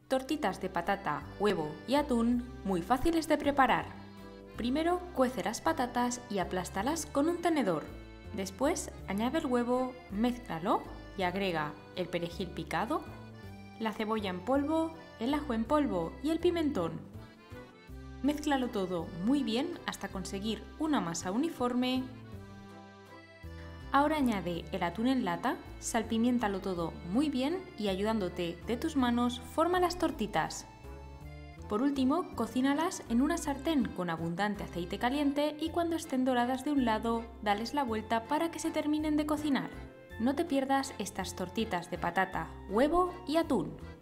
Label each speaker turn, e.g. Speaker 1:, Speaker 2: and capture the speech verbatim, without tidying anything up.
Speaker 1: Tortitas de patata, huevo y atún muy fáciles de preparar. Primero cuece las patatas y aplástalas con un tenedor. Después añade el huevo, mézclalo y agrega el perejil picado, la cebolla en polvo, el ajo en polvo y el pimentón. Mézclalo todo muy bien hasta conseguir una masa uniforme. Ahora añade el atún en lata, salpimiéntalo todo muy bien y ayudándote de tus manos forma las tortitas. Por último, cocínalas en una sartén con abundante aceite caliente y cuando estén doradas de un lado, dales la vuelta para que se terminen de cocinar. No te pierdas estas tortitas de patata, huevo y atún.